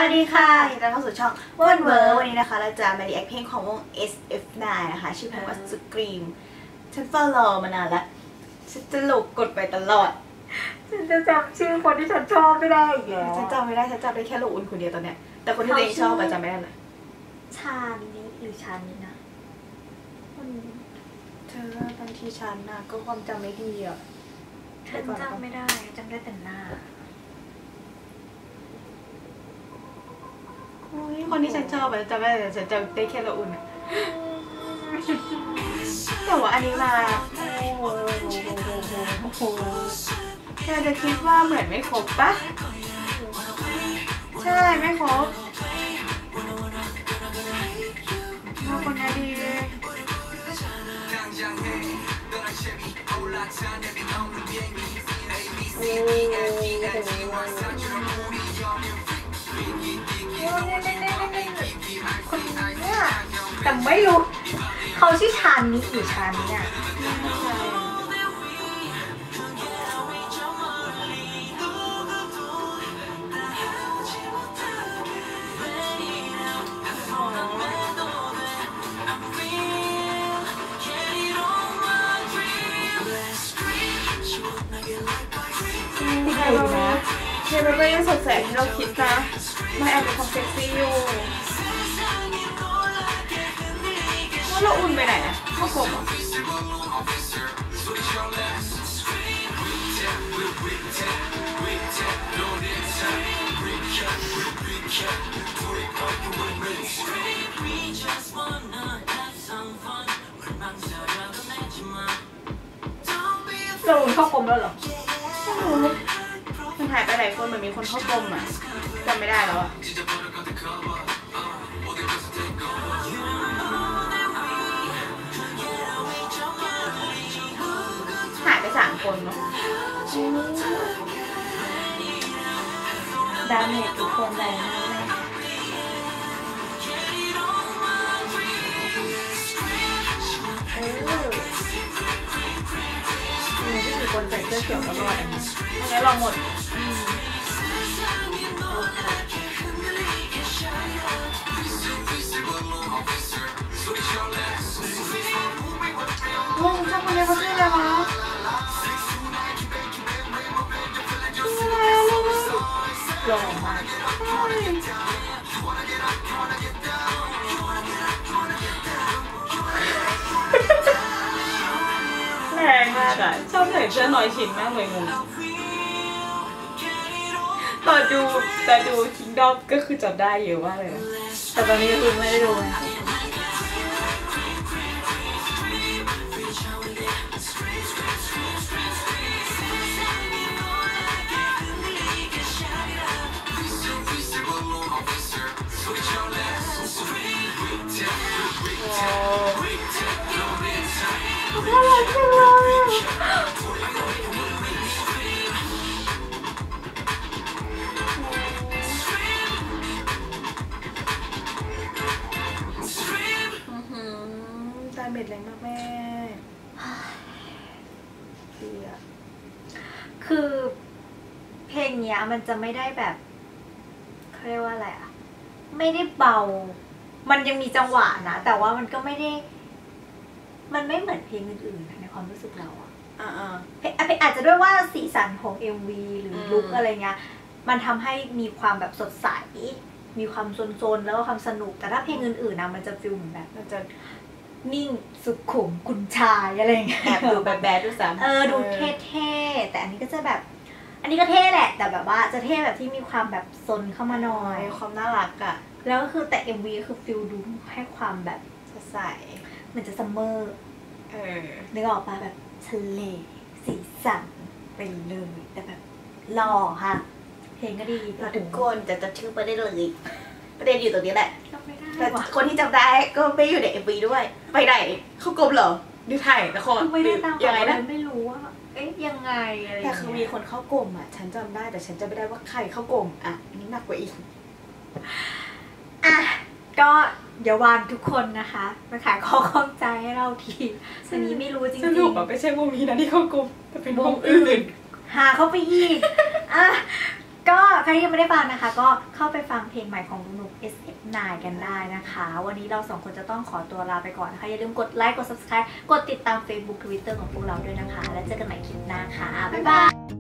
วัสดีค่ะยินดีต้อนรับเข้าสู่ช่องวนเวอร์วันนี้นะคะเราจะมารีแอคเพลงของวง SF9 นะคะชื่อเพลงว่า Scream ฉันเฝ้ารอมานานแล้วฉันจะหลบกดไปตลอดฉันจะจำชื่อคนที่ฉันชอบไม่ได้อีกแล้วฉันจำไม่ได้ฉันจำได้แค่โลอุ่นคนเดียวตอนเนี้ยแต่คนที่ตัวเองชอบจำไม่ได้เลยชานี้หรือชานี้นะเธอบางทีฉันน่ะก็ความจำไม่ดีอ่ะฉันจำไม่ได้จำได้แต่หน้าคนที่ฉันชอบจำไม่ได้แต่ฉันจำได้แค่โลอุ่นแต่ว่าอันนี้มาเธอจะคิดว่าเหมือนไม่ครบปะใช่ไม่ครบมาคนนี้ดีคนนี้แต่ไม่รู้เขาชื่อชานี้หรือชานี้อ่ะใช่นะเฮ้ยมันไม่ได้สดใสที่เราคิดนะมันแอบเป็นความเซ็กซี่อยู่ว่าเราอุ่นไปไหนอะเข้ากลมอ่ะเราอุ่นเข้ากลมแล้วเหรอมันหายไปหลายคนเหมือนมีคนเข้ากลมอ่ะจำไม่ได้แล้วอ่ะหายไป3 คนเนาะดาเมจทุกคนแรงมากเลยที่มีคนใส่เสื้อเขียวตลอดอันนี้ลองหมดวงช่างคนนี้เขาชื่ออะไรวะหล่อมากแรงมากอ่ะชอบใส่เสื้อน้อยชิ้นมากเลยงงตอนดูคิงดอมก็คือจำได้เยอะมากเลยแต่ตอนนี้คือไม่ได้ดูไงน่ารักจังเลยตาเม็ดแรงมากแม่ดีอ่ะคือเพลงเนี้ยมันจะไม่ได้แบบเขาเรียกว่าอะไรอ่ะไม่ได้เบามันยังมีจังหวะนะแต่ว่ามันก็ไม่ได้มันไม่เหมือนเพลงอื่นๆในความรู้สึกเราอ่ะอาจจะด้วยว่าสีสันของ MV หรือลุคอะไรเงี้ยมันทำให้มีความแบบสดใสมีความโซนๆแล้วก็ความสนุกแต่ถ้าเพลงอื่นๆนะมันจะฟีลเหมือนแบบมันจะนิ่งสุขุมกุญชายอะไรเงี้ยแอบดูแบบแบดด้วยซ้ำดูเท่ๆแต่อันนี้ก็จะแบบอันนี้ก็เท่แหละแต่แบบว่าจะเท่แบบที่มีความแบบซนเข้ามาหน่อยความน่ารักอ่ะแล้วก็คือแต่ MV คือฟิลดูให้ความแบบสดใสมันจะซัมเมอร์นึกออกปะแบบทะเลสีสันไปเลยแต่แบบหล่อค่ะเพลงก็ดีเราทุกคนจะชื่อไปได้เลยประเด็นอยู่ตรงนี้แหละแต่คนที่จำได้ก็ไม่อยู่ใน MV ด้วยไปไหนเข้ากลมเหรอดูถ่ายละครไม่ได้ตามยังไงนะไม่รู้ว่าเอ๊ะยังไงอะไรแต่คือมีคนเข้ากลมอ่ะฉันจำได้แต่ฉันจำไม่ได้ว่าใครเข้ากลมอ่ะนี่หนักกว่าอีกก็เดี๋ยววานทุกคนนะคะมาขายข้อข้องใจให้เราทีอันนี้ไม่รู้จริงๆสรุปไม่ใช่วงนี้นะที่เข้ากลมแต่เป็นวงอื่นหาเข้าไปอีกก็แที่ยังไม่ได้ฟังนะคะก็เข้าไปฟังเพลงใหม่ของหนุ่ม SF9 กันได้นะคะวันนี้เราสองคนจะต้องขอตัวลาไปก่อนนะคะอย่าลืมกดไลค์กด subscribe กดติดตาม Facebook Twitter ของพวกเราด้วยนะคะแล้วเจอกันใหม่คลิปหน้าค่ะบ๊ายบาย